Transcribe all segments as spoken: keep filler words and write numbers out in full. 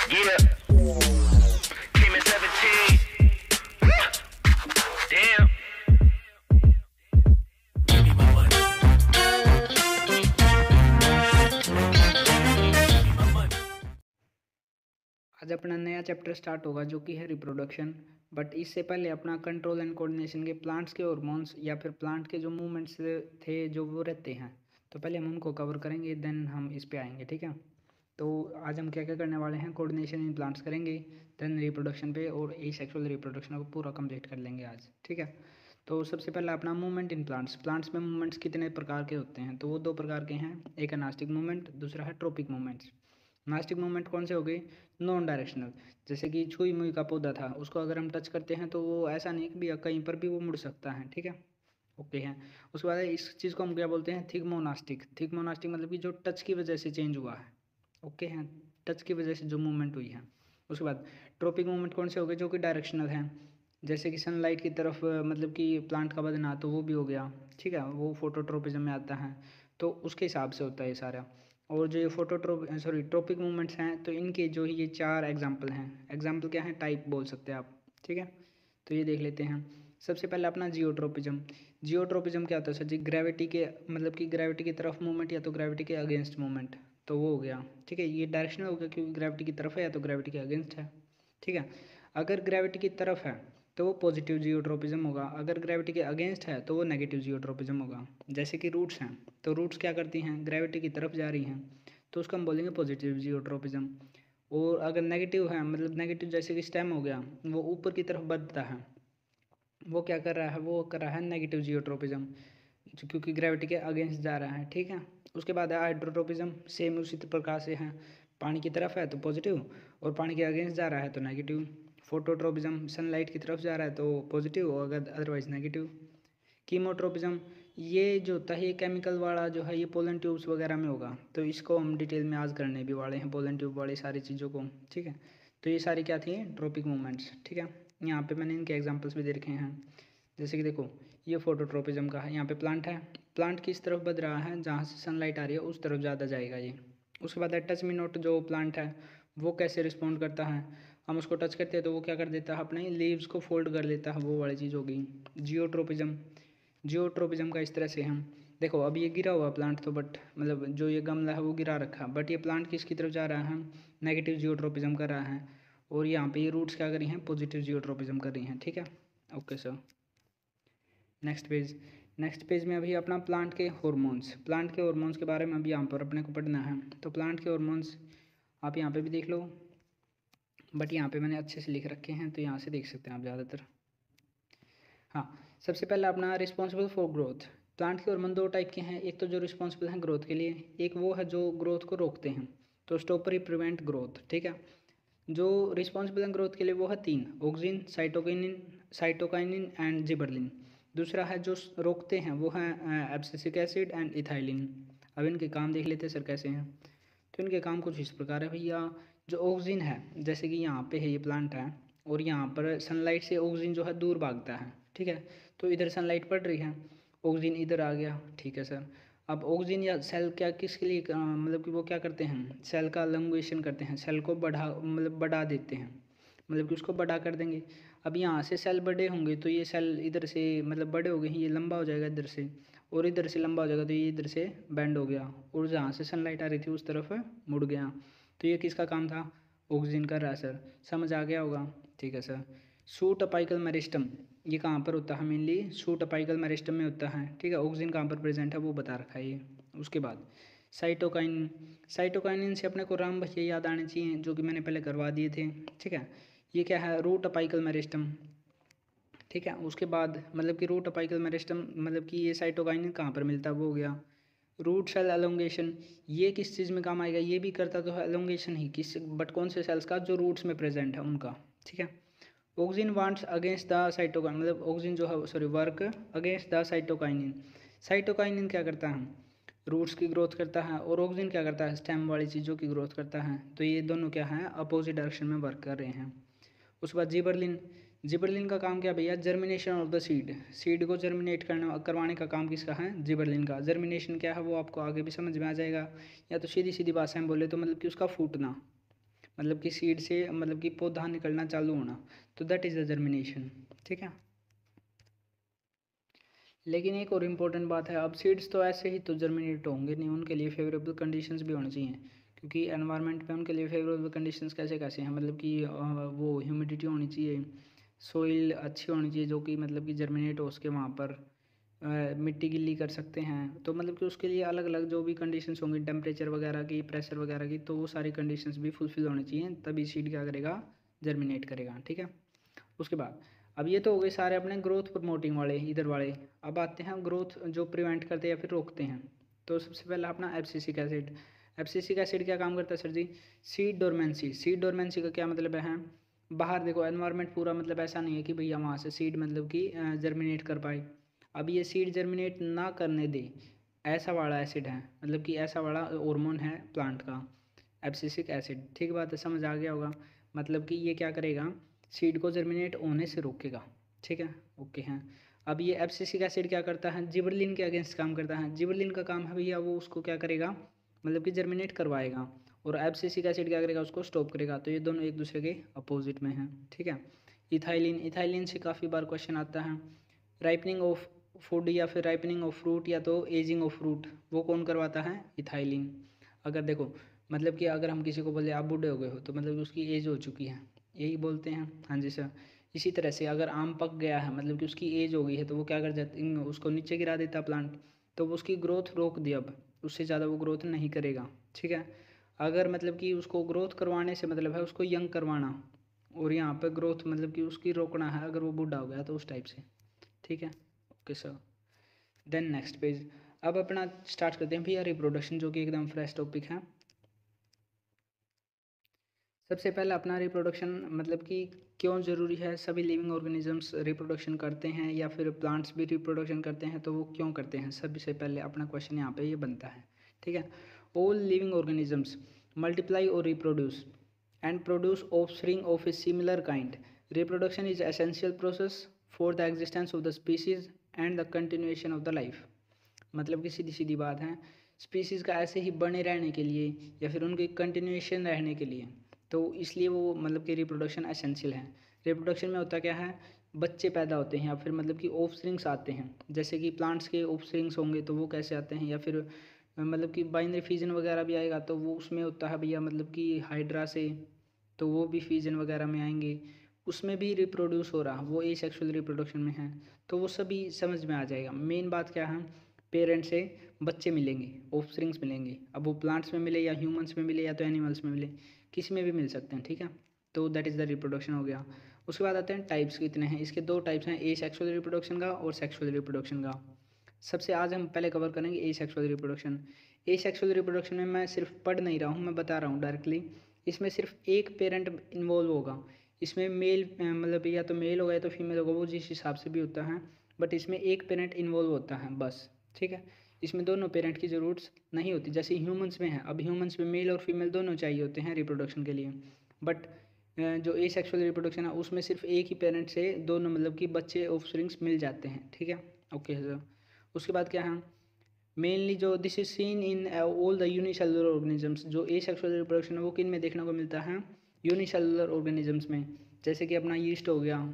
Yeah. Came in seventeen. Damn. आज अपना नया चैप्टर स्टार्ट होगा जो कि है रिप्रोडक्शन। बट इससे पहले अपना कंट्रोल एंड कोऑर्डिनेशन के प्लांट्स के हार्मोन्स या फिर प्लांट के जो मूवमेंट्स थे जो वो रहते हैं, तो पहले हम उनको कवर करेंगे, देन हम इस पे आएंगे। ठीक है, तो आज हम क्या क्या करने वाले हैं, कोऑर्डिनेशन इन प्लांट्स करेंगे, देन रिप्रोडक्शन पे और एसेक्सुअल रिप्रोडक्शन को पूरा कंप्लीट कर लेंगे आज। ठीक है, तो सबसे पहले अपना मूवमेंट इन प्लांट्स। प्लांट्स में मूवमेंट्स कितने प्रकार के होते हैं, तो वो दो प्रकार के हैं, एक है नास्टिक मूवमेंट, दूसरा है ट्रोपिक मूवमेंट्स। नास्टिक मूवमेंट कौन से हो गए, नॉन डायरेक्शनल, जैसे कि छुई मुई का पौधा था, उसको अगर हम टच करते हैं तो वो ऐसा नहीं कि भी कहीं पर भी वो मुड़ सकता है। ठीक है, ओके है। उसके बाद इस चीज़ को हम क्या बोलते हैं, थिग्मोनास्टिक। थिग्मोनास्टिक मतलब कि जो टच की वजह से चेंज हुआ है। ओके है, टच की वजह से जो मूवमेंट हुई है। उसके बाद ट्रोपिक मूवमेंट कौन से हो गए, जो कि डायरेक्शनल हैं, जैसे कि सनलाइट की तरफ मतलब कि प्लांट का बदलना, तो वो भी हो गया। ठीक है, वो फोटोट्रोपिज्म में आता है, तो उसके हिसाब से होता है ये सारा। और जो ये फोटोट्रोप सॉरी ट्रोपिक मूवमेंट्स हैं, तो इनके जो ये चार एग्जांपल हैं, एग्जांपल क्या है, टाइप बोल सकते हैं आप। ठीक है, तो ये देख लेते हैं। सबसे पहले अपना जियोट्रोपिज्म। जियोट्रोपिज्म क्या होता है सर जी, ग्रेविटी के मतलब कि ग्रेविटी की तरफ मूवमेंट या तो ग्रेविटी के अगेंस्ट मूवमेंट, तो वो हो गया। ठीक है, ये डायरेक्शनल हो गया क्योंकि ग्रेविटी की तरफ है या तो ग्रेविटी के अगेंस्ट है। ठीक है, अगर ग्रेविटी की तरफ है तो वो पॉजिटिव जियोट्रोपिज्म होगा, अगर ग्रेविटी के अगेंस्ट है तो वो नेगेटिव जियोट्रोपिज्म होगा। जैसे कि रूट्स हैं, तो रूट्स क्या करती हैं, ग्रेविटी की तरफ जा रही हैं, तो उसको हम बोलेंगे पॉजिटिव जियोट्रोपिज्म। और अगर नेगेटिव है, मतलब नेगेटिव जैसे कि स्टेम हो गया, वो ऊपर की तरफ बढ़ता है, वो क्या कर रहा है, वो कर रहा है नेगेटिव जियोट्रोपिज्म, क्योंकि ग्रेविटी के अगेंस्ट जा रहा है। ठीक है, उसके बाद है हाइड्रोट्रोपिज्म, सेम उसी प्रकार से है, पानी की तरफ है तो पॉजिटिव और पानी के अगेंस्ट जा रहा है तो नेगेटिव। फोटोट्रोपिज्म, सनलाइट की तरफ जा रहा है तो पॉजिटिव और अगर अदरवाइज नेगेटिव। कीमोट्रोपिज्म, ये जो होता है ये केमिकल वाला जो है, ये पोलन ट्यूब्स वगैरह में होगा, तो इसको हम डिटेल में आज करने भी वाले हैं, पोलन ट्यूब वाली सारी चीज़ों को। ठीक है, तो ये सारी क्या थी, ट्रोपिक मूवमेंट्स। ठीक है, यहाँ पे मैंने इनके एग्जांपल्स भी दे रखे हैं, जैसे कि देखो ये फोटोट्रोपिज्म का है, यहाँ पे प्लांट है, प्लांट किस तरफ बढ़ रहा है, जहाँ से सनलाइट आ रही है उस तरफ ज़्यादा जाएगा ये। उसके बाद है टच मी नॉट, जो प्लांट है वो कैसे रिस्पॉन्ड करता है, हम उसको टच करते हैं तो वो क्या कर देता है, अपने लीव्स को फोल्ड कर लेता है, वो वाली चीज़ होगी। जियोट्रोपिज्म, जियोट्रोपिज्म का इस तरह से हम देखो, अब ये गिरा हुआ प्लांट तो बट मतलब जो ये गमला है वो गिरा रखा, बट ये प्लांट किसकी तरफ जा रहा है, नेगेटिव जियोट्रोपिज्म कर रहा है, और यहाँ पे ये रूट्स क्या कर रही हैं, पॉजिटिव जियोट्रोपिज्म कर रही हैं। ठीक है, okay sir. Next page, next page में अभी अपना प्लांट के हार्मोन्स, प्लांट के हार्मोन्स के बारे में अभी यहाँ पर अपने को पढ़ना है। तो प्लांट के हार्मोन्स आप यहाँ पे भी देख लो, बट यहाँ पे मैंने अच्छे से लिख रखे हैं तो यहाँ से देख सकते हैं आप ज़्यादातर। हाँ, सबसे पहले अपना रिस्पॉन्सिबल फॉर ग्रोथ। प्लांट के हार्मोन दो टाइप के हैं, एक तो जो रिस्पॉन्सिबल हैं ग्रोथ के लिए, एक वो है जो ग्रोथ को रोकते हैं, तो स्टॉपर प्रिवेंट ग्रोथ। ठीक है, जो रिस्पॉन्सिबल हैं ग्रोथ के लिए वो है तीन, auxin, cytokinin cytokinin and gibberellin. दूसरा है जो रोकते हैं वो है एब्सिसिक एसिड एंड इथाइलिन। अब इनके काम देख लेते हैं सर कैसे हैं, तो इनके काम कुछ इस प्रकार है भैया। जो ऑक्सिन है, जैसे कि यहाँ पे है ये प्लांट है, और यहाँ पर सनलाइट से ऑक्सिन जो है दूर भागता है। ठीक है, तो इधर सनलाइट पड़ रही है, ऑक्सिन इधर आ गया। ठीक है सर, अब ऑक्सिन या सेल क्या किसके लिए मतलब कि वो क्या करते हैं, सेल का लंगुएशन करते हैं, सेल को बढ़ा मतलब बढ़ा देते हैं, मतलब कि उसको बड़ा कर देंगे। अब यहाँ से सेल बड़े होंगे तो ये सेल इधर से मतलब बड़े हो गए, ये लंबा हो जाएगा इधर से, और इधर से लंबा हो जाएगा तो ये इधर से बेंड हो गया, और जहाँ से सनलाइट आ रही थी उस तरफ मुड़ गया। तो ये किसका काम था, ऑक्सिन का रहा सर, समझ आ गया होगा। ठीक है सर। सूट अपाइकल मेरिस्टम, ये कहाँ पर होता है, मेनली सूट अपाइकल मेरिस्टम में होता है। ठीक है, ऑक्सिन कहाँ पर प्रेजेंट है वो बता रखा है ये। उसके बाद साइटोकाइन, साइटोकाइनिन से अपने को राम भैया याद आने चाहिए जो कि मैंने पहले करवा दिए थे। ठीक है, ये क्या है, रूट अपाइकल मेरिस्टम। ठीक है, उसके बाद मतलब कि रूट अपाइकल मेरिस्टम मतलब कि ये साइटोकाइनिन कहाँ पर मिलता है वो हो गया। रूट सेल एलोंगेशन, ये किस चीज़ में काम आएगा, ये भी करता तो है एलोंगेशन ही, किस बट कौन से सेल्स का, जो रूट्स में प्रेजेंट है उनका। ठीक है, auxin wants against the cytokine, मतलब ऑक्सिन जो है sorry work against the cytokinin. Cytokinin क्या करता है, रूट्स की ग्रोथ करता है, और ऑक्सिन क्या करता है, स्टेम वाली चीज़ों की ग्रोथ करता है। तो ये दोनों क्या है, अपोजिट डायरेक्शन में वर्क कर रहे हैं। उसके बाद जिबरलिन, जिबरलिन का काम क्या भैया, germination of the seed, seed को जर्मिनेट करना करवाने का काम किसका है, जिबरलिन का। जर्मिनेशन क्या है वो आपको आगे भी समझ में आ जाएगा, या तो सीधी सीधी बात से हम बोले तो मतलब कि उसका फूटना, मतलब कि सीड से मतलब कि पौधा निकलना चालू होना, तो दैट इज़ द जर्मिनेशन। ठीक है, लेकिन एक और इम्पोर्टेंट बात है, अब सीड्स तो ऐसे ही तो जर्मिनेट होंगे नहीं, उनके लिए फेवरेबल कंडीशंस भी होनी चाहिए, क्योंकि एनवायरनमेंट में उनके लिए फेवरेबल कंडीशंस कैसे कैसे हैं, मतलब कि वो ह्यूमिडिटी होनी चाहिए, सोइल अच्छी होनी चाहिए जो कि मतलब कि जर्मिनेट हो उसके वहाँ पर, अ, मिट्टी गिल्ली कर सकते हैं, तो मतलब कि उसके लिए अलग अलग जो भी कंडीशंस होंगी, टेम्परेचर वगैरह की, प्रेशर वगैरह की, तो वो सारी कंडीशंस भी फुलफिल होनी चाहिए, तभी सीड क्या करेगा, जर्मिनेट करेगा। ठीक है, उसके बाद अब ये तो हो गए सारे अपने ग्रोथ प्रमोटिंग वाले इधर वाले। अब आते हैं ग्रोथ जो प्रिवेंट करते हैं या फिर रोकते हैं। तो सबसे पहला अपना एब्सिसिक एसिड। एब्सिसिक एसिड क्या काम करता है sir ji? Seed dormancy. Seed dormancy का क्या मतलब है? बाहर देखो एनवायरनमेंट पूरा मतलब ऐसा नहीं है कि भैया वहाँ से सीड मतलब कि जर्मिनेट कर पाए। अब ये सीड जर्मिनेट ना करने दे, ऐसा वाला एसिड है, मतलब कि ऐसा वाला हार्मोन है प्लांट का, एब्सिसिक एसिड। ठीक बात है, समझ आ गया होगा। मतलब कि ये क्या करेगा, सीड को जर्मिनेट होने से रोकेगा। ठीक है, ओके हैं। अब ये एब्सिसिक एसिड क्या करता है, जिबरलिन के अगेंस्ट काम करता है। जिबरलिन का काम है भैया वो उसको क्या करेगा, मतलब कि जर्मिनेट करवाएगा, और एब्सिसिक एसिड क्या करेगा, उसको स्टॉप करेगा। तो ये दोनों एक दूसरे के अपोजिट में हैं। ठीक है, इथाइलिन। इथाइलिन से काफ़ी बार क्वेश्चन आता है। राइपनिंग ऑफ फूड या फिर राइपनिंग ऑफ फ्रूट या तो एजिंग ऑफ फ्रूट, वो कौन करवाता है, इथाइलिन। अगर देखो मतलब कि अगर हम किसी को बोले आप बूढ़े हो गए हो, तो मतलब उसकी एज हो चुकी है, यही बोलते हैं। हाँ जी सर। इसी तरह से अगर आम पक गया है, मतलब कि उसकी एज हो गई है, तो वो क्या कर जाते, उसको नीचे गिरा देता प्लांट, तो वो उसकी ग्रोथ रोक दी, अब उससे ज़्यादा वो ग्रोथ नहीं करेगा। ठीक है, अगर मतलब कि उसको ग्रोथ करवाने से मतलब है उसको यंग करवाना, और यहाँ पे ग्रोथ मतलब कि उसकी रोकना है अगर वो बूढ़ा हो गया, तो उस टाइप से। ठीक है, okay sir. Then next page. अब अपना स्टार्ट करते हैं भैया रिप्रोडक्शन, जो कि एकदम फ्रेश टॉपिक है। सबसे पहले अपना रिप्रोडक्शन मतलब कि क्यों ज़रूरी है, सभी लिविंग ऑर्गेनिजम्स रिप्रोडक्शन करते हैं या फिर प्लांट्स भी रिप्रोडक्शन करते हैं, तो वो क्यों करते हैं, सबसे पहले अपना क्वेश्चन यहाँ पे ये बनता है। ठीक है, ऑल लिविंग ऑर्गेनिजम्स मल्टीप्लाई और reproduce and produce offspring of a similar kind. Reproduction is essential process for the existence of the species and the continuation of the life. मतलब कि सीधी सीधी बात है, स्पीसीज़ का ऐसे ही बने रहने के लिए या फिर उनकी कंटिन्यूएशन रहने के लिए, तो इसलिए वो मतलब कि रिप्रोडक्शन एसेंशियल है। रिप्रोडक्शन में होता क्या है, बच्चे पैदा होते हैं या फिर मतलब कि ऑफस्प्रिंग्स आते हैं, जैसे कि प्लांट्स के ऑफस्प्रिंग्स होंगे तो वो कैसे आते हैं, या फिर मतलब कि बाइनरी फिजन वगैरह भी आएगा, तो वो उसमें होता है भैया मतलब कि हाइड्रा से, तो वो भी फिजन वगैरह में आएंगे, उसमें भी रिप्रोड्यूस हो रहा, वो एसेक्सुअल रिप्रोडक्शन में है, तो वो सभी समझ में आ जाएगा। मेन बात क्या है, पेरेंट से बच्चे मिलेंगे, ऑफस्प्रिंग्स मिलेंगे, अब वो प्लांट्स में मिले या ह्यूमंस में मिले या तो एनिमल्स में मिले, किसी में भी मिल सकते हैं। ठीक है, तो दैट इज़ द रिप्रोडक्शन हो गया। उसके बाद आते हैं टाइप्स कितने हैं, इसके दो टाइप्स हैं, ए सेक्सुअल रिप्रोडक्शन का और सेक्सुअल रिप्रोडक्शन का। सबसे आज हम पहले कवर करेंगे asexual reproduction. Asexual reproduction में मैं सिर्फ पढ़ नहीं रहा हूँ, मैं बता रहा हूँ डायरेक्टली। इसमें सिर्फ एक पेरेंट इन्वॉल्व होगा, इसमें मेल मतलब या तो मेल होगा या तो फीमेल होगा, वो जिस हिसाब से भी होता है, बट इसमें एक पेरेंट इन्वॉल्व होता है बस। ठीक है, इसमें दोनों पेरेंट की ज़रूरत नहीं होती, जैसे ह्यूमंस में है। अब ह्यूमंस में मेल और फीमेल दोनों चाहिए होते हैं रिप्रोडक्शन के लिए, बट जो ए सेक्सुअल रिप्रोडक्शन है उसमें सिर्फ एक ही पेरेंट से दोनों मतलब कि बच्चे ऑफस्प्रिंग्स मिल जाते हैं। ठीक है, ओके सर। उसके बाद क्या है, मेनली जो this is seen in all the unicellular organisms. जो ए सेक्सुअल रिप्रोडक्शन है वो किन में देखने को मिलता है, यूनिसेलुलर ऑर्गेनिजम्स में, जैसे कि अपना यीस्ट हो गया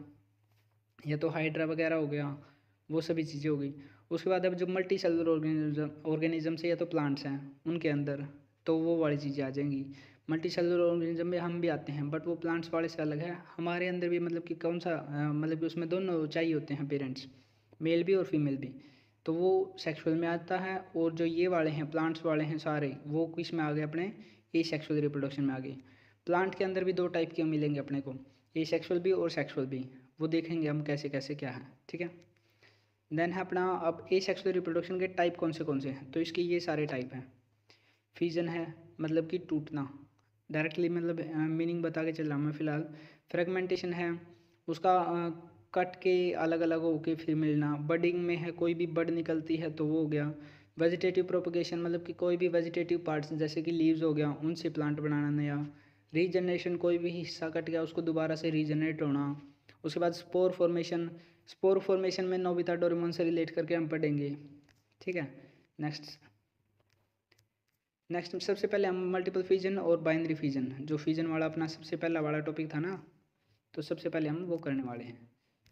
या तो हाइड्रा वगैरह हो गया, वो सभी चीज़ें हो गई। उसके बाद अब जो मल्टी सेलुलर ऑर्गेनिज्म ऑर्गेनिजम्स है या तो प्लांट्स हैं उनके अंदर, तो वो वाली चीज़ें आ जाएंगी। मल्टी सेलुलर ऑर्गेनिज्म में हम भी आते हैं, बट वो प्लांट्स वाले से अलग है। हमारे अंदर भी मतलब कि कौन सा अ, मतलब कि उसमें दोनों चाहिए होते हैं पेरेंट्स, मेल भी और फीमेल भी, तो वो सेक्सुअल में आता है। और जो ये वाले हैं प्लांट्स वाले हैं सारे, वो किस में आ गए, अपने ए सेक्सुअल रिप्रोडक्शन में आ गए। प्लांट के अंदर भी दो टाइप के मिलेंगे अपने को, ए सेक्सुअल भी और सेक्सुअल भी, वो देखेंगे हम कैसे कैसे क्या है। ठीक है, देन है अपना अब ए सेक्सुअल रिप्रोडक्शन के टाइप कौन से कौन से हैं, तो इसके ये सारे टाइप हैं। फिजन है मतलब कि टूटना, डायरेक्टली मतलब मीनिंग बता के चल रहा हूँ मैं फ़िलहाल। फ्रेगमेंटेशन है, उसका कट के अलग अलग होके फिर मिलना। बडिंग में है, कोई भी बड निकलती है तो वो हो गया। वेजिटेटिव प्रोपगेशन मतलब कि कोई भी वेजिटेटिव पार्ट्स जैसे कि लीव्स हो गया, उनसे प्लांट बनाना नया। रीजनरेशन, कोई भी हिस्सा कट गया उसको दोबारा से रीजनरेट होना। उसके बाद स्पोर फॉर्मेशन, स्पोर फॉर्मेशन में नोबिता डोरेमोन से रिलेट करके हम पढ़ेंगे। ठीक है, नेक्स्ट। नेक्स्ट सबसे पहले हम मल्टीपल फिजन और बाइनरी फिजन, जो फिजन वाला अपना सबसे पहला वाला टॉपिक था ना, तो सबसे पहले हम वो करने वाले हैं।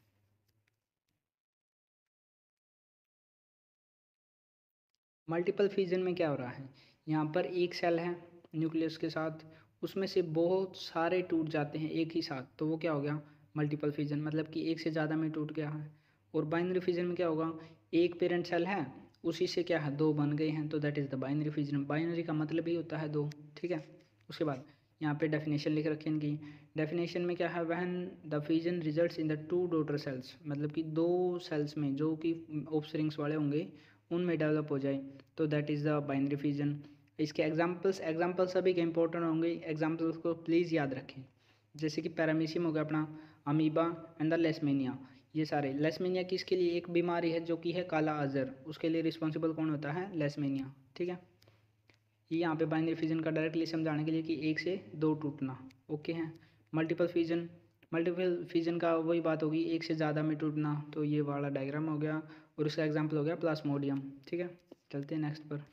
मल्टीपल फिजन में क्या हो रहा है, यहाँ पर एक सेल है न्यूक्लियस के साथ, उसमें से बहुत सारे टूट जाते हैं एक ही साथ, तो वो क्या हो गया मल्टीपल फिजन, मतलब कि एक से ज़्यादा में टूट गया है। और बाइनरी फिजन में क्या होगा, एक पेरेंट सेल है उसी से क्या है दो बन गए हैं, तो that is the binary fission. Binary का मतलब ही होता है दो, ठीक है। उसके बाद यहाँ पे डेफिनेशन लिख रखी है इनकी। डेफिनेशन में क्या है, when the fission results in the two daughter cells, मतलब कि दो सेल्स में जो कि ऑफस्प्रिंग्स वाले होंगे उनमें डेवलप हो जाए, तो that is the binary fission. इसके एग्जांपल्स एग्जांपल्स सभी के इंपॉर्टेंट होंगे, एग्जांपल्स को प्लीज़ याद रखें। जैसे कि पैरामीशियम हो गया अपना, अमीबा एंड द लेशमेनिया, ये सारे। लेशमेनिया किसके लिए एक बीमारी है जो कि है काला अजर, उसके लिए रिस्पॉन्सिबल कौन होता है, लेशमेनिया, ठीक है। ये यहाँ पे बाइनरी फिजन का डायरेक्टली समझाने के लिए कि एक से दो टूटना, ओके है। मल्टीपल फिजन, मल्टीपल फिजन का वही बात होगी, एक से ज़्यादा में टूटना, तो ये वाला डायग्राम हो गया, और इसका एग्जाम्पल हो गया प्लाज्मोडियम, ठीक है। चलते हैं नेक्स्ट पर।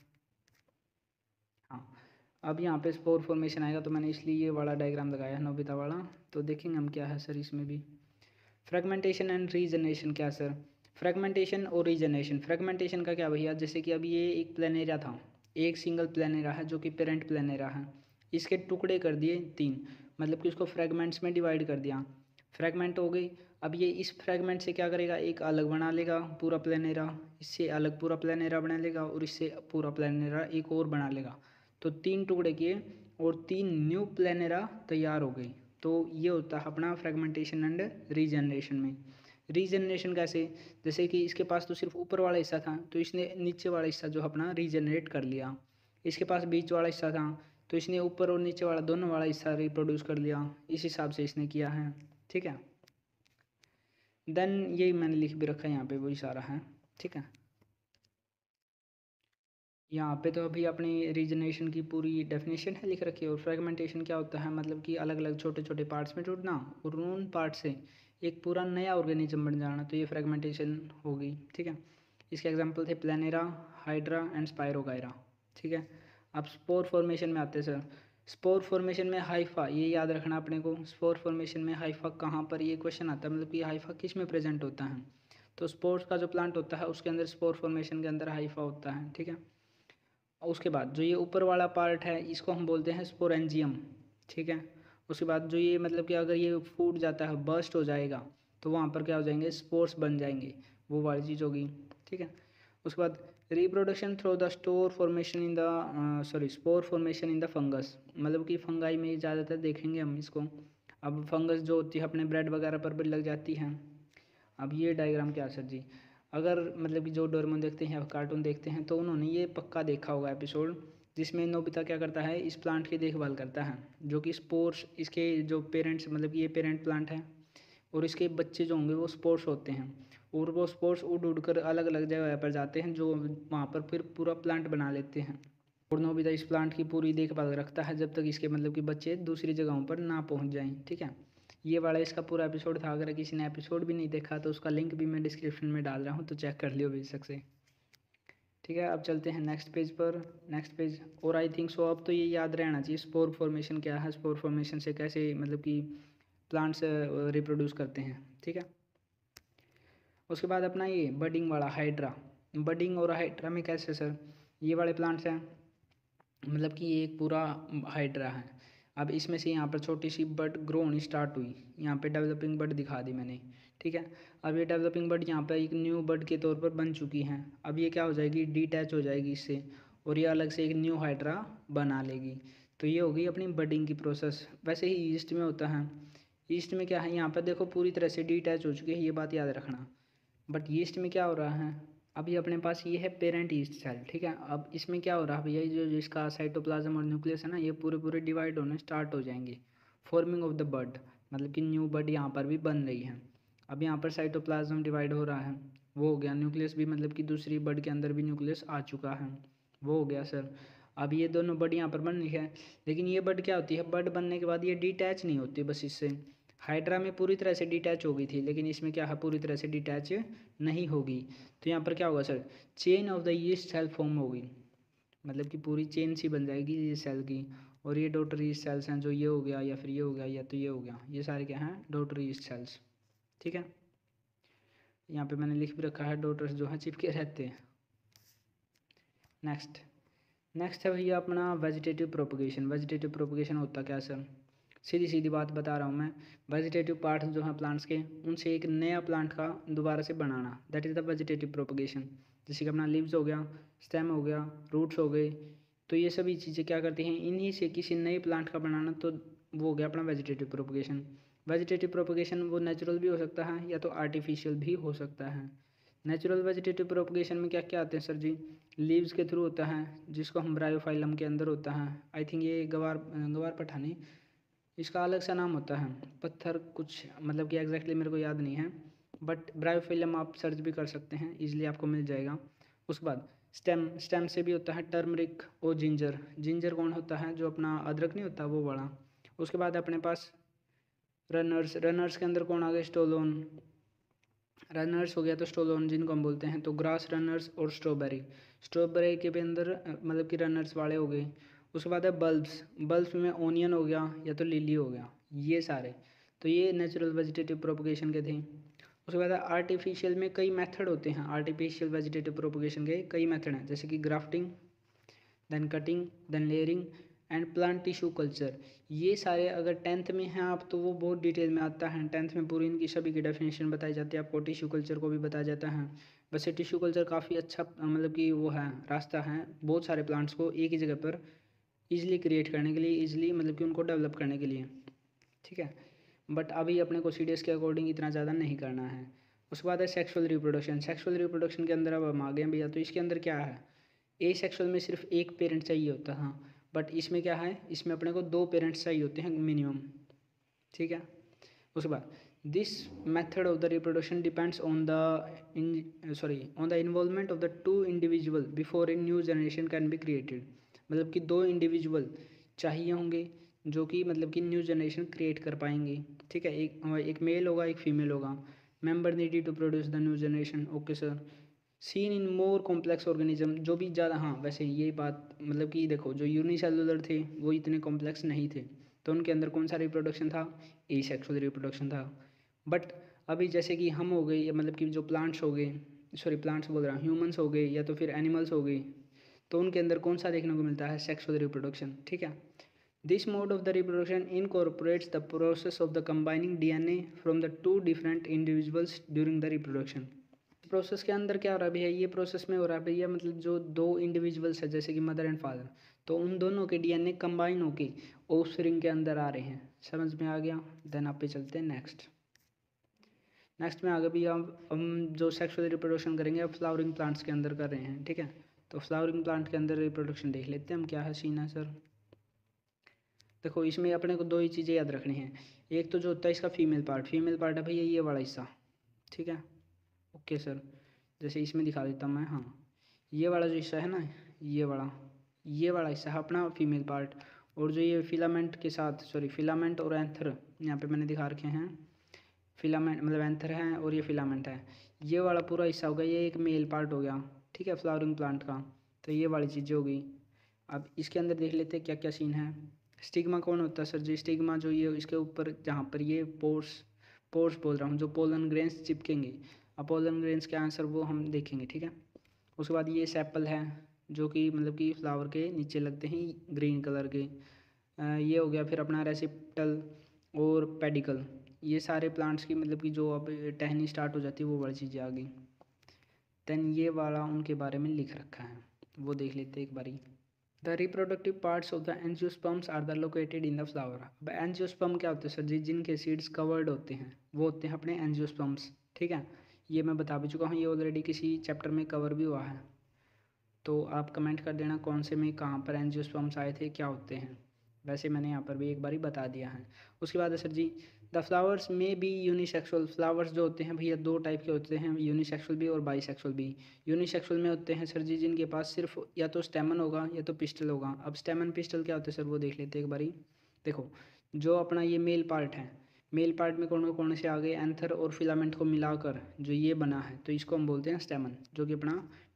हाँ, अब यहाँ पे स्पोर फॉर्मेशन आएगा, तो मैंने इसलिए ये वाला डायग्राम लगाया है नोबिता वाला। तो देखेंगे हम क्या है सर इसमें भी। फ्रेगमेंटेशन एंड रीजनरेशन क्या सर, फ्रेगमेंटेशन और रीजनरेशन। फ्रेगमेंटेशन का क्या भैया, जैसे कि अभी ये एक प्लेनेरिया था, एक सिंगल प्लेनेरा है जो कि पेरेंट प्लेनेरा है, इसके टुकड़े कर दिए तीन, मतलब कि उसको फ्रेगमेंट्स में डिवाइड कर दिया, फ्रेगमेंट हो गई। अब ये इस फ्रेगमेंट से क्या करेगा, एक अलग बना लेगा पूरा प्लेनेरा, इससे अलग पूरा प्लेनेरा बना लेगा, और इससे पूरा प्लेनेरा एक और बना लेगा, तो तीन टुकड़े किए और तीन न्यू प्लेनेरा तैयार हो गई। तो ये होता है अपना फ्रेगमेंटेशन एंड रीजनरेशन में। रीजनरेशन कैसे, जैसे कि इसके पास तो सिर्फ ऊपर वाला हिस्सा था, तो इसने नीचे वाला हिस्सा जो अपना रीजनरेट कर लिया। इसके पास बीच वाला हिस्सा था, तो इसने ऊपर और नीचे वाला दोनों वाला हिस्सा रिप्रोड्यूस कर लिया, इस हिसाब से इसने किया है, ठीक है। देन यही मैंने लिख भी रखा है यहाँ पे, वही सारा है, ठीक है। यहाँ पे तो अभी अपनी रीजनरेशन की पूरी डेफिनेशन है लिख रखी है। और फ्रेगमेंटेशन क्या होता है, मतलब कि अलग अलग छोटे छोटे पार्ट्स में टूटना और उन पार्ट से एक पूरा नया ऑर्गेनिज्म बन जाना, तो ये फ्रेगमेंटेशन होगी, ठीक है। इसके एग्जांपल थे प्लेनेरा, हाइड्रा एंड स्पायरोगायरा, ठीक है। अब स्पोर फॉर्मेशन में आते हैं सर। स्पोर फॉर्मेशन में हाइफा, ये याद रखना अपने को, स्पोर फॉर्मेशन में हाइफा कहाँ पर, ये क्वेश्चन आता है, मतलब कि हाइफा किस में प्रेजेंट होता है। तो स्पोर्स का जो प्लांट होता है उसके अंदर स्पोर फॉर्मेशन के अंदर हाइफा होता है, ठीक है। उसके बाद जो ये ऊपर वाला पार्ट है इसको हम बोलते हैं स्पोरेंजियम, ठीक है। उसके बाद जो ये मतलब कि अगर ये फूट जाता है, बर्स्ट हो जाएगा, तो वहाँ पर क्या हो जाएंगे, स्पोर्स बन जाएंगे, वो वाली चीज़ होगी, ठीक है। उसके बाद reproduction through the store formation in the sorry spore formation in the fungus, मतलब कि फंगाई में ज़्यादातर देखेंगे हम इसको। अब फंगस जो होती है अपने ब्रेड वगैरह पर भी लग जाती है। अब ये डायग्राम क्या सर जी, अगर मतलब कि जो डोरेमोन देखते हैं या कार्टून देखते हैं तो उन्होंने ये पक्का देखा होगा एपिसोड, जिसमें नोबिता क्या करता है, इस प्लांट की देखभाल करता है, जो कि स्पोर्स, इसके जो पेरेंट्स, मतलब कि ये पेरेंट प्लांट है और इसके बच्चे जो होंगे वो स्पोर्स होते हैं, और वो स्पोर्स उड़ उड़ कर अलग अलग जगह पर जाते हैं, जो वहाँ पर फिर पूरा प्लांट बना लेते हैं। और नोबिता इस प्लांट की पूरी देखभाल रखता है जब तक इसके मतलब कि बच्चे दूसरी जगहों पर ना पहुँच जाएँ, ठीक है। ये वाला इसका पूरा एपिसोड था, अगर किसी ने एपिसोड भी नहीं देखा तो उसका लिंक भी मैं डिस्क्रिप्शन में डाल रहा हूँ, तो चेक कर लियो बेशक से, ठीक है। अब चलते हैं नेक्स्ट पेज पर। नेक्स्ट पेज, और आई थिंक सो अब तो ये याद रहना चाहिए स्पोर फॉर्मेशन क्या है, स्पोर फॉर्मेशन से कैसे मतलब कि प्लांट्स रिप्रोड्यूस करते हैं, ठीक है। उसके बाद अपना ये बडिंग वाला हाइड्रा, बडिंग और हाइड्रा में कैसे सर, ये वाले प्लांट्स हैं, मतलब कि ये एक पूरा हाइड्रा है। अब इसमें से यहाँ पर छोटी सी बड ग्रो होनी स्टार्ट हुई, यहाँ पे डेवलपिंग बड दिखा दी मैंने, ठीक है। अब ये डेवलपिंग बड यहाँ पे एक न्यू बड के तौर पर बन चुकी हैं, अब ये क्या हो जाएगी, डिटैच हो जाएगी इससे, और ये अलग से एक न्यू हाइड्रा बना लेगी। तो ये होगी अपनी बडिंग की प्रोसेस। वैसे ही ईस्ट में होता है, ईस्ट में क्या है, यहाँ पर देखो पूरी तरह से डिटैच हो चुकी है, ये बात याद रखना। बट ईस्ट में क्या हो रहा है, अभी अपने पास ये है पेरेंट ईस्ट सेल, ठीक है। अब इसमें क्या हो रहा है भैया, जो जिसका साइटोप्लाज्म और न्यूक्लियस है ना, ये पूरे पूरे डिवाइड होने स्टार्ट हो जाएंगे, फॉर्मिंग ऑफ द बड, मतलब कि न्यू बड यहाँ पर भी बन रही है। अब यहाँ पर साइटोप्लाज्म डिवाइड हो रहा है, वो हो गया, न्यूक्लियस भी मतलब कि दूसरी बड के अंदर भी न्यूक्लियस आ चुका है, वो हो गया सर। अब ये दोनों बड यहाँ पर बन रही है, लेकिन ये बड क्या होती है, बड बनने के बाद ये डिटैच नहीं होती बस इससे। हाइड्रा में पूरी तरह से डिटैच हो गई थी, लेकिन इसमें क्या है, पूरी तरह से डिटैच नहीं होगी। तो यहाँ पर क्या होगा sir, chain of the yeast cell form होगी, मतलब कि पूरी चेन सी बन जाएगी ये सेल की। और ये डॉटर ईस्ट सेल्स हैं, जो ये हो गया या फिर ये हो गया या तो ये हो गया, ये सारे क्या हैं, डॉटर ईस्ट सेल्स। ठीक है, यहाँ पे मैंने लिख भी रखा है डॉटर्स जो हैं चिपके रहते हैं। नेक्स्ट नेक्स्ट है भैया अपना वेजिटेटिव प्रोपगेशन। वेजिटेटिव प्रोपगेशन होता क्या सर, सीधी सीधी बात बता रहा हूँ मैं। वेजिटेटिव पार्ट्स जो हैं प्लांट्स के, उनसे एक नया प्लांट का दोबारा से बनाना, that is the vegetative propagation. जैसे कि अपना लीव्स हो गया, स्टेम हो गया, रूट्स हो गए, तो ये सभी चीज़ें क्या करती हैं, इन्हीं से किसी नए प्लांट का बनाना, तो वो हो गया अपना वेजिटेटिव प्रोपगेशन। वेजिटेटिव प्रोपगेशन वो नेचुरल भी हो सकता है या तो आर्टिफिशियल भी हो सकता है। नेचुरल वेजिटेटिव प्रोपगेशन में क्या क्या आते हैं सर जी, लीव्स के थ्रू होता है, जिसको हम ब्रायोफाइलम के अंदर होता है। आई थिंक ये गवार गवार पठानी, इसका अलग सा नाम होता है, पत्थर कुछ, मतलब कि एग्जैक्टली मेरे को याद नहीं है, बट ब्रायोफिलम आप सर्च भी कर सकते हैं, इजीली आपको मिल जाएगा। उसके बाद स्टेम, स्टेम से भी होता है टर्मरिक और जिंजर। जिंजर कौन होता है, जो अपना अदरक नहीं होता वो वाला। उसके बाद अपने पास रनर्स, रनर्स के अंदर कौन आ गए, स्टोलोन। रनर्स हो गया तो स्टोलोन जिनको हम बोलते हैं, तो ग्रास रनर्स और स्ट्रॉबेरी। स्ट्रॉबेरी के भी अंदर मतलब कि रनर्स वाले हो गए। उसके बाद है बल्ब्स, बल्ब्स में ओनियन हो गया या तो लिली हो गया, ये सारे, तो ये नेचुरल वेजिटेटिव प्रोपगेशन के थे। उसके बाद आर्टिफिशियल में कई मेथड होते हैं, आर्टिफिशियल वेजिटेटिव प्रोपगेशन के कई मेथड हैं, जैसे कि grafting, then cutting, then layering and plant tissue culture. ये सारे अगर टेंथ में हैं आप तो वो बहुत डिटेल में आता है, टेंथ में पूरी इनकी सभी की डेफिनेशन बताई जाती है, आपको टिश्यू कल्चर को भी बताया जाता है। वैसे टिश्यू कल्चर काफ़ी अच्छा मतलब कि वो है, रास्ता है बहुत सारे प्लांट्स को एक ही जगह पर ईजिली क्रिएट करने के लिए, ईजिली मतलब कि उनको डेवलप करने के लिए। ठीक है, बट अभी अपने को सीडीएस के अकॉर्डिंग इतना ज़्यादा नहीं करना है। उसके बाद है सेक्सुअल रिप्रोडक्शन। सेक्सुअल रिप्रोडक्शन के अंदर अब हम आ गए भैया, तो इसके अंदर क्या है, ए सेक्सुअल में सिर्फ एक पेरेंट चाहिए होता है, बट इसमें क्या है, इसमें अपने को दो पेरेंट्स चाहिए होते हैं मिनिमम। ठीक है, उसके बाद this method of the reproduction depends on the sorry on the involvement of the two individual before a new generation can be created. मतलब कि दो इंडिविजुअल चाहिए होंगे जो कि मतलब कि न्यू जनरेशन क्रिएट कर पाएंगे। ठीक है, एक एक मेल होगा एक फीमेल होगा। Member needed to produce the new generation, okay sir. Seen in more complex organism, जो भी ज़्यादा, हाँ वैसे ये बात मतलब कि देखो जो यूनिसेलुलर थे वो इतने कॉम्प्लेक्स नहीं थे, तो उनके अंदर कौन सा रिप्रोडक्शन था, ए सेक्सुअल रिप्रोडक्शन था। बट अभी जैसे कि हम हो गए या मतलब कि जो प्लांट्स हो गए, सॉरी प्लांट्स बोल रहा हूँ, ह्यूमंस हो गए या तो फिर एनिमल्स हो गए, तो उनके अंदर कौन सा देखने को मिलता है, सेक्सुअल रिप्रोडक्शन। ठीक है, this mode of the reproduction incorporates the process of the combining DNA from the two different individuals during the reproduction. Process के अंदर क्या हो रहा है भैया, ये प्रोसेस में हो रहा है भैया, मतलब जो दो इंडिविजुअल्स है जैसे कि मदर एंड फादर, तो उन दोनों के डीएनए कंबाइन होके ऑफस्प्रिंग के अंदर आ रहे हैं। समझ में आ गया, देन आप पे चलते हैं नेक्स्ट। नेक्स्ट में आगे भी हम हम जो सेक्सुअल रिप्रोडक्शन करेंगे अब फ्लावरिंग प्लांट्स के अंदर कर रहे हैं। ठीक है, तो फ्लावरिंग प्लांट के अंदर रिप्रोडक्शन देख लेते हैं हम, क्या है सीन है सर। देखो इसमें अपने को दो ही चीज़ें याद रखनी है, एक तो जो होता है इसका फीमेल पार्ट, फीमेल पार्ट है भैया ये वाला हिस्सा। ठीक है, ओके सर, जैसे इसमें दिखा देता हूँ मैं, हाँ ये वाला जो हिस्सा है ना, ये वाला ये वाला हिस्सा है अपना फीमेल पार्ट। और जो ये फिलामेंट के साथ, सॉरी फिलामेंट और एंथर यहाँ पे मैंने दिखा रखे हैं, फिलामेंट मतलब एंथर है और ये फिलामेंट है, ये वाला पूरा हिस्सा हो गया, ये एक मेल पार्ट हो गया। ठीक है, फ्लावरिंग प्लांट का, तो ये वाली चीज़ें हो गई। अब इसके अंदर देख लेते हैं क्या क्या सीन है। स्टिग्मा कौन होता है सर जी, स्टिग्मा जो ये इसके ऊपर जहाँ पर ये पोर्स पोर्स बोल रहा हूँ, जो पोलन ग्रेन्स चिपकेंगे, अब पोलन ग्रेन्स क्या आंसर वो हम देखेंगे। ठीक है, उसके बाद ये सेपल है जो कि मतलब कि फ्लावर के नीचे लगते हैं ग्रीन कलर के, ये हो गया। फिर अपना रेसिप्टल और पेडिकल, ये सारे प्लांट्स की मतलब कि जो अब टहनी स्टार्ट हो जाती है वो बड़ी चीज़ें आ गई। देन ये वाला उनके बारे में लिख रखा है, वो देख लेते हैं एक बारी। The reproductive parts of the angiosperms are the located in the flower. अब एंजियोस्पर्म क्या होते हैं सर जी, जिनके सीड्स कवर्ड होते हैं वो होते हैं अपने एंजियोस्पर्म्स। ठीक है, ये मैं बता भी चुका हूँ, ये ऑलरेडी किसी चैप्टर में कवर भी हुआ है, तो आप कमेंट कर देना कौन से में कहाँ पर एंजियोस्पर्म्स आए थे, क्या होते हैं। वैसे मैंने यहाँ पर भी एक बारी बता दिया है। उसके बाद है सर जी, द फ्लावर्स में भी यूनिसेक्सुअल। फ्लावर्स जो होते हैं भैया दो टाइप के होते हैं, यूनिसेक्सुअल भी और बाईसेक्सुअल भी। यूनिसेक्सुअल में होते हैं सर जी जिनके पास सिर्फ या तो स्टेमन होगा या तो पिस्टल होगा। अब स्टेमन पिस्टल क्या होते हैं सर वो देख लेते हैं एक बारी। देखो जो अपना ये मेल पार्ट है, मेल पार्ट में कौन कौन से आ गए, एंथर और फिलामेंट को मिलाकर जो ये बना है, तो इसको हम बोलते हैं स्टेमन, जो कि अपना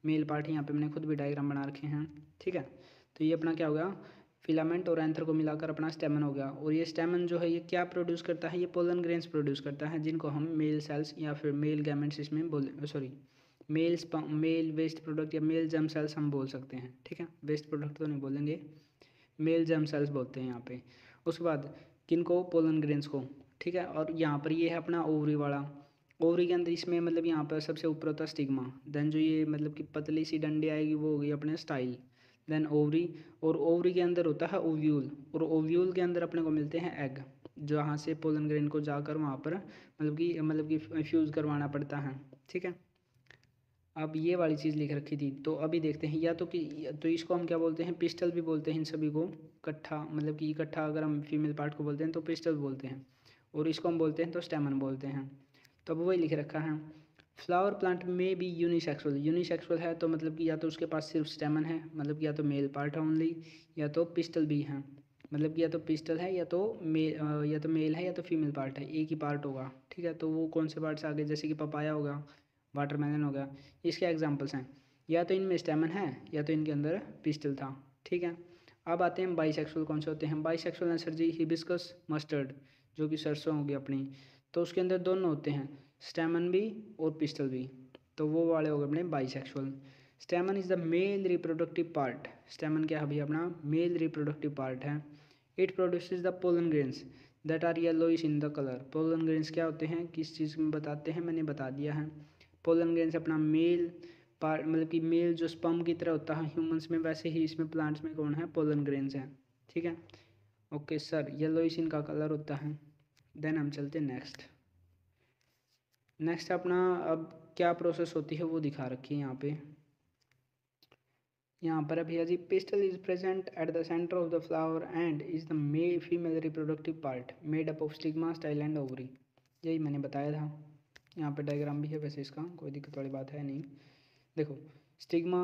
मेल पार्ट यहाँ पे मैंने खुद भी डायग्राम बना रखे हैं, ठीक है। तो ये अपना क्या हो गया, फिलामेंट और एंथर को मिलाकर अपना स्टेमन हो गया। और ये स्टेमन जो है ये क्या प्रोड्यूस करता है, ये पोलन ग्रेन्स प्रोड्यूस करता है, जिनको हम मेल सेल्स या फिर मेल गैमेट्स इसमें बोल sorry male male waste product या मेल जर्म सेल्स हम बोल सकते हैं, ठीक है। वेस्ट प्रोडक्ट तो नहीं बोलेंगे, मेल जर्म सेल्स बोलते हैं यहाँ पे। उसके बाद किनको, पोलन ग्रेन्स को, ठीक है। और यहाँ पर ये है अपना ओवरी वाला, ओवरी के अंदर इसमें मतलब यहाँ पर सबसे ऊपर होता है स्टिग्मा, देन जो ये मतलब कि पतली सी डंडी आएगी वो होगी अपने स्टाइल, देन ओवरी, और ओवरी के अंदर होता है ओव्यूल, और ओव्यूल के अंदर अपने को मिलते हैं एग, जहाँ से पोलन ग्रेन को जाकर वहाँ पर मतलब कि मतलब कि फ्यूज़ करवाना पड़ता है, ठीक है। अब ये वाली चीज़ लिख रखी थी, तो अभी देखते हैं, या तो कि तो इसको हम क्या बोलते हैं, पिस्टल भी बोलते हैं इन सभी को इकट्ठा, मतलब कि इकट्ठा अगर हम फीमेल पार्ट को बोलते हैं तो पिस्टल बोलते हैं, और इसको हम बोलते हैं तो स्टेमन बोलते हैं। तो अब वही लिख रखा है, फ्लावर प्लांट में भी यूनिसेक्सुअल, यूनिसेक्सुअल है तो मतलब कि या तो उसके पास सिर्फ स्टेमन है, मतलब कि या तो मेल पार्ट है ओनली, या तो पिस्टल भी है, मतलब कि या तो पिस्टल है या तो मेल या तो मेल है या तो फीमेल पार्ट है, एक ही पार्ट होगा, ठीक है। तो वो कौन से पार्ट से आगे, जैसे कि पपाया होगा, वाटरमेलन हो गया, इसके एग्जांपल्स हैं। या तो इनमें स्टेमन है या तो इनके अंदर पिस्टल था, ठीक है। अब आते हैं बाइसेक्सुअल कौन से होते हैं, बाइसेक्सुअल है सर जी हिबिस्कस मस्टर्ड, जो कि सरसों होगी अपनी, तो उसके अंदर दोनों होते हैं, स्टेमन भी और पिस्टल भी, तो वो वाले हो गए अपने bisexual. Stamen is the male reproductive part, stamen क्या है भैया अपना मेल रिप्रोडक्टिव पार्ट है। It produces the pollen grains that are yellowish in the colour, pollen grains क्या होते हैं, किस चीज़ में बताते हैं, मैंने बता दिया है। पोलन ग्रेन्स अपना मेल पार्ट, मतलब कि मेल जो स्पर्म की तरह होता है ह्यूमंस में, वैसे ही इसमें प्लांट्स में कौन है, पोलन ग्रेन्स हैं, ठीक है। ओके सर, येलोइश इनका कलर होता है। देन हम चलते हैं नेक्स्ट नेक्स्ट अपना अब क्या प्रोसेस होती है वो दिखा रखी है यहाँ पे। यहाँ पर है भैया जी, pistil is present at the centre of the flower and is the male female reproductive part made up of stigma style and ovary, यही मैंने बताया था। यहाँ पे डायग्राम भी है वैसे इसका, कोई दिक्कत वाली बात है नहीं। देखो स्टिग्मा,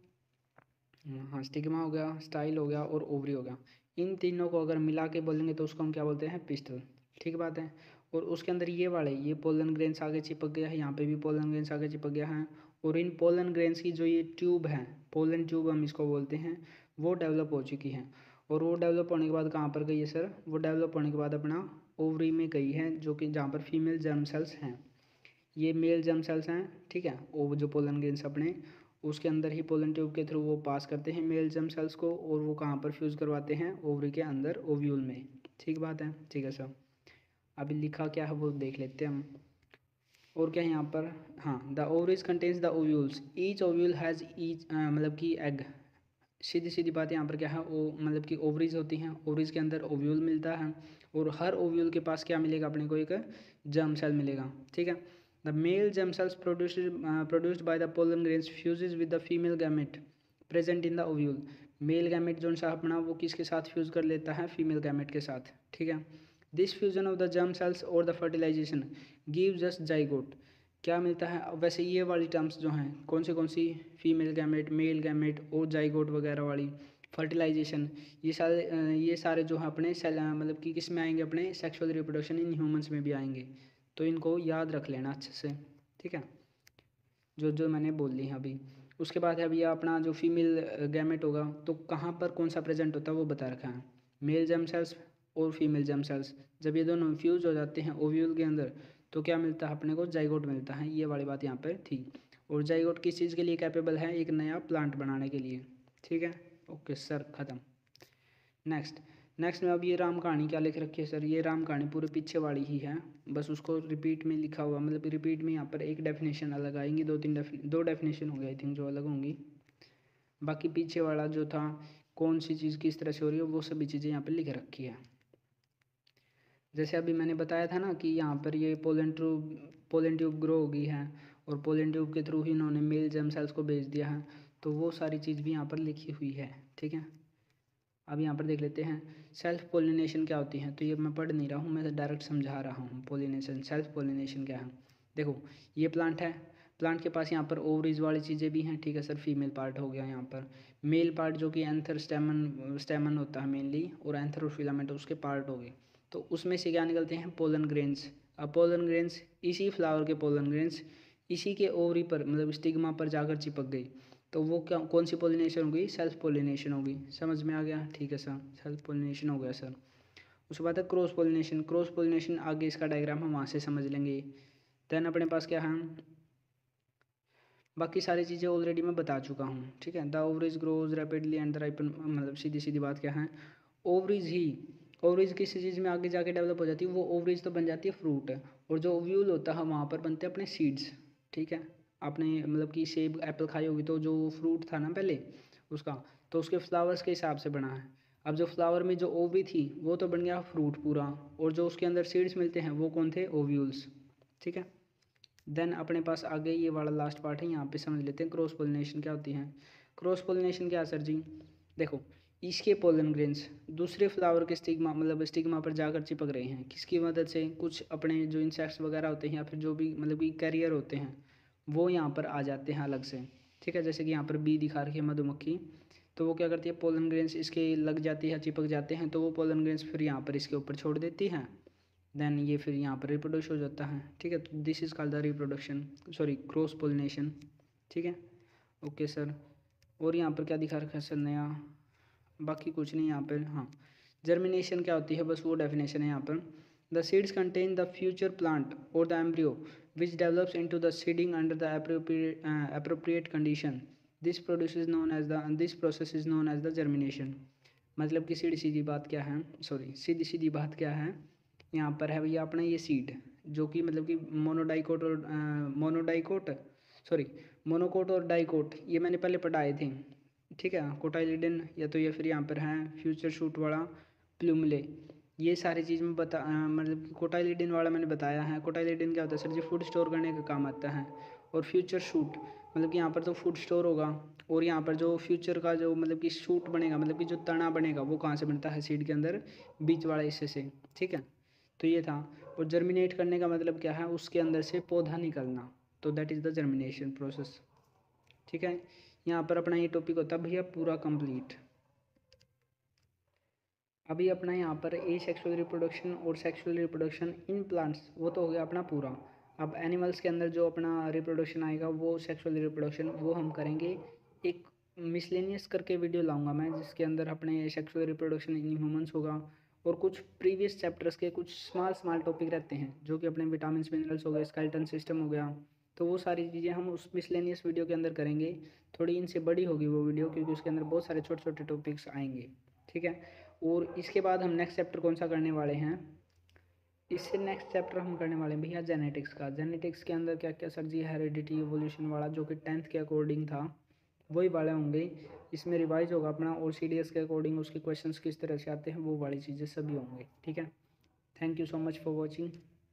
हाँ स्टिग्मा हो गया, स्टाइल हो गया और ओवरी हो गया, इन तीनों को अगर मिला के बोलेंगे तो उसको हम क्या बोलते हैं, पिस्टल, ठीक बात है। और उसके अंदर ये वाले ये पोलन ग्रेन्स आगे चिपक गया है, यहाँ पे भी पोलन ग्रेन्स आगे चिपक गया है, और इन पोलन ग्रेन्स की जो ये ट्यूब है, पोलन ट्यूब हम इसको बोलते हैं, वो डेवलप हो चुकी है। और वो डेवलप होने के बाद कहाँ पर गई है सर, वो डेवलप होने के बाद अपना ओवरी में गई है, जो कि जहाँ पर फीमेल जर्म सेल्स हैं, ये मेल जर्म सेल्स हैं, ठीक है। वो जो पोलन ग्रेन्स अपने उसके अंदर ही पोलन ट्यूब के थ्रू वो पास करते हैं मेल जर्म सेल्स को, और वो कहाँ पर फ्यूज़ करवाते हैं, ओवरी के अंदर, ओव्यूल में, ठीक बात है, ठीक है सर। अभी लिखा क्या है वो देख लेते हैं हम, और क्या है यहाँ पर, हाँ the ovaries contains the ovules, each ovule has each मतलब कि एग, सीधी सीधी बात यहाँ पर क्या है, वो मतलब कि ओवरीज होती हैं, ओवरीज के अंदर ओव्यूल मिलता है, और हर ओव्यूल के पास क्या मिलेगा अपने को, एक जर्म सेल मिलेगा, ठीक है। The male germ cells produced produced by the pollen grains fuses with the female gamete present in the ovule, male gamete जो सा अपना वो किसके साथ फ्यूज़ कर लेता है, फीमेल गैमेट के साथ, ठीक है। This fusion of the germ cells और the fertilisation gives us zygote, क्या मिलता है, वैसे ये वाली टर्म्स जो हैं कौन से कौन सी, फीमेल गैमेट, मेल गैमेट और जाइगोट वगैरह वाली, फर्टिलाइजेशन, ये सारे ये सारे जो हैं अपने सेल मतलब कि किस में आएंगे, अपने सेक्सुअल रिप्रोडक्शन इन ह्यूमंस में भी आएंगे, तो इनको याद रख लेना अच्छे से, ठीक है, जो जो मैंने बोल ली है अभी। उसके बाद है अभी अपना जो फीमेल गैमेट होगा तो कहाँ पर कौन सा प्रेजेंट होता है वो बता रखा है, मेल जर्म सेल्स और फीमेल जर्म सेल्स, जब ये दोनों फ्यूज हो जाते हैं ओव्यूल के अंदर तो क्या मिलता है अपने को, जाइगोट मिलता है, ये वाली बात यहाँ पर थी। और जाइगोट किस चीज़ के लिए कैपेबल है, एक नया प्लांट बनाने के लिए, ठीक है। ओके सर, ख़त्म। नेक्स्ट नेक्स्ट में अब ये राम कहानी क्या लिख रखी है सर, ये राम कहानी पूरे पीछे वाली ही है, बस उसको रिपीट में लिखा हुआ, मतलब रिपीट में यहाँ पर एक डेफिनेशन अलग आएंगी, दो तीन डेफि दो डेफिनेशन हो गई आई थिंक जो अलग होंगी, बाकी पीछे वाला जो था कौन सी चीज़ किस तरह से हो रही है वो सभी चीज़ें यहाँ पर लिख रखी है। जैसे अभी मैंने बताया था ना कि यहाँ पर ये pollen tube pollen tube grow हो गई है, और पोलन ट्यूब के थ्रू ही इन्होंने मेल जर्म सेल्स को भेज दिया है, तो वो सारी चीज़ भी यहाँ पर लिखी हुई है, ठीक है। अब यहाँ पर देख लेते हैं सेल्फ पोलिनेशन क्या होती है, तो ये मैं पढ़ नहीं रहा हूँ, मैं डायरेक्ट समझा रहा हूँ। पोलिनेशन, सेल्फ पोलिनेशन क्या है, देखो ये प्लांट है, प्लांट के पास यहाँ पर ओवरीज वाली चीज़ें भी हैं, ठीक है सर, फीमेल पार्ट हो गया यहाँ पर, मेल पार्ट जो कि एंथर स्टेमन स्टेमन होता है मेनली, और एंथर और फिलामेंट उसके पार्ट हो गए, तो उसमें से क्या निकलते हैं, पोलन ग्रेन्स। अब पोलन ग्रेन्स इसी फ्लावर के पोलन ग्रेन्स इसी के ओवरी पर मतलब स्टिग्मा पर जाकर चिपक गई, तो वो क्या कौन सी पोलिनेशन होगी, सेल्फ पोलिनेशन होगी। समझ में आ गया, ठीक है सर, सेल्फ पोलिनेशन हो गया सर। उसके बाद है क्रॉस पोलिनेशन। क्रॉस पोलिनेशन आगे इसका डायग्राम हम वहाँ से समझ लेंगे। देन अपने पास क्या है, बाकी सारी चीज़ें ऑलरेडी मैं बता चुका हूँ, ठीक है। The ovaries grows rapidly and the ripen, मतलब सीधी सीधी बात क्या है, ओवरेज ही, ओवरेज किसी चीज़ में आगे जाके डेवलप हो जाती है, वो ओवरेज तो बन जाती है फ्रूट, और जो ओव्यूल होता है वहाँ पर बनते हैं अपने सीड्स, ठीक है। आपने मतलब कि सेब एप्पल खाई होगी, तो जो फ्रूट था ना पहले उसका, तो उसके फ्लावर्स के हिसाब से बना है। अब जो फ्लावर में जो ओवरी थी वो तो बन गया फ्रूट पूरा, और जो उसके अंदर सीड्स मिलते हैं वो कौन थे, ओव्यूल्स, ठीक है। देन अपने पास आगे ये वाला लास्ट पार्ट है, यहाँ पे समझ लेते हैं क्रॉस पोलिनेशन क्या होती है। क्रॉस पोलिनेशन क्या सर जी, देखो इसके पोलन ग्रेन्स दूसरे फ्लावर के स्टिग्मा, मतलब स्टिग्मा पर जाकर चिपक रहे हैं, किसकी मदद से, कुछ अपने जो इंसेक्ट्स वगैरह होते हैं या फिर जो भी मतलब कि कैरियर होते हैं वो यहाँ पर आ जाते हैं अलग से, ठीक है। जैसे कि यहाँ पर बी दिखा रखी है मधुमक्खी, तो वो क्या करती है, पोलन ग्रेन्स इसके लग जाती है, चिपक जाते हैं, तो वो पोलन ग्रेन्स फिर यहाँ पर इसके ऊपर छोड़ देती हैं। देन ये फिर यहाँ पर रिप्रोड्यूस हो जाता है, ठीक है। तो this is called the reproduction, sorry cross pollination, ठीक है। ओके सर, और यहाँ पर क्या दिखा रखा है सर नया, बाकी कुछ नहीं यहाँ पर। हाँ, जर्मिनेशन क्या होती है, बस वो डेफिनेशन है यहाँ पर। The seeds contain the future plant और the embryo which develops into the seeding under the appropriate appropriate condition, this produce is known as the this process is known as the germination. मतलब कि सीधी सीधी बात क्या है, sorry सीधी सीधी बात क्या है, यहाँ पर है भैया अपना ये सीड, जो कि मतलब कि मोनोडाइकोट और मोनोडाइकोट सॉरी मोनोकोट और डाइकोट, ये मैंने पहले पढ़ाए थे, ठीक है। कोटाइलिडन या तो ये फिर यहाँ पर है फ्यूचर शूट वाला प्लूमले, ये सारी चीज़ में बता अ, मतलब कि कोटाइलिडन वाला मैंने बताया है। कोटाइलिडन क्या होता है सर जी, फूड स्टोर करने का काम आता है। और फ्यूचर शूट मतलब कि यहाँ पर तो फूड स्टोर होगा, और यहाँ पर जो फ्यूचर का जो मतलब कि शूट बनेगा, मतलब कि जो तना बनेगा, वो कहाँ से बनता है, सीड के अंदर बीच वाला हिस्से से, ठीक है। तो ये था। और जर्मिनेट करने का मतलब क्या है, उसके अंदर से पौधा निकलना, तो that is the germination process, ठीक है। यहाँ पर अपना ये टॉपिक होता है भैया पूरा कंप्लीट। अभी अपना यहाँ पर ए सेक्सुअल रिप्रोडक्शन और सेक्सुअल रिप्रोडक्शन इन प्लांट्स वो तो हो गया अपना पूरा। अब एनिमल्स के अंदर जो अपना रिप्रोडक्शन आएगा वो सेक्सुअल रिप्रोडक्शन वो हम करेंगे, एक मिसलेनियस करके वीडियो लाऊंगा मैं, जिसके अंदर अपने सेक्सुअल रिप्रोडक्शन इन ह्यूमंस होगा, और कुछ प्रीवियस चैप्टर्स के कुछ स्मॉल स्मॉल टॉपिक रहते हैं जो कि अपने विटामिन मिनरल्स हो गए, स्केलेटन सिस्टम हो गया, तो वो सारी चीज़ें हम उस मिसलेनियस वीडियो के अंदर करेंगे। थोड़ी इनसे बड़ी होगी वो वीडियो, क्योंकि उसके अंदर बहुत सारे छोटे छोटे टॉपिक्स आएंगे, ठीक है। और इसके बाद हम नेक्स्ट चैप्टर कौन सा करने वाले हैं, इससे नेक्स्ट चैप्टर हम करने वाले हैं भैया जेनेटिक्स का। जेनेटिक्स के अंदर क्या क्या सर जी, हेरिडिटी इवोल्यूशन वाला जो कि टेंथ के अकॉर्डिंग था वही वाले होंगे। इसमें रिवाइज होगा अपना, और सी डी एस के अकॉर्डिंग उसके क्वेश्चंस किस तरह से आते हैं वो वाली चीज़ें सभी होंगे, ठीक है। Thank you so much for watching.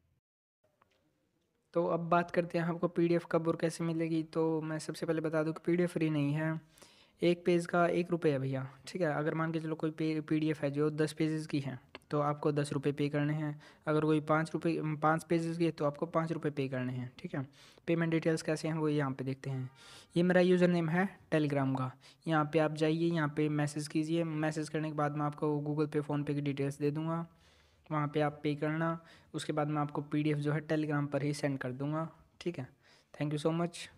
तो अब बात करते हैं आपको पीडीएफ कब और कैसे मिलेगी। तो मैं सबसे पहले बता दूं कि पीडीएफ फ्री नहीं है, एक पेज का एक रुपये है भैया, ठीक है। अगर मान के चलो कोई पे पीडीएफ है जो दस पेजेस की है तो आपको दस रुपये पे करने हैं, अगर कोई पाँच रुपये पाँच पेजेस की है तो आपको पाँच रुपये पे करने हैं, ठीक है। पेमेंट डिटेल्स कैसे हैं वो यहाँ पे देखते हैं। ये मेरा यूज़र नेम है टेलीग्राम का, यहाँ पे आप जाइए, यहाँ पे मैसेज कीजिए, मैसेज करने के बाद मैं आपको गूगल पे फ़ोनपे की डिटेल्स दे दूँगा, वहाँ पे आप पे करना, उसके बाद मैं आपको पीडीएफ जो है टेलीग्राम पर ही सेंड कर दूँगा, ठीक है। Thank you so much.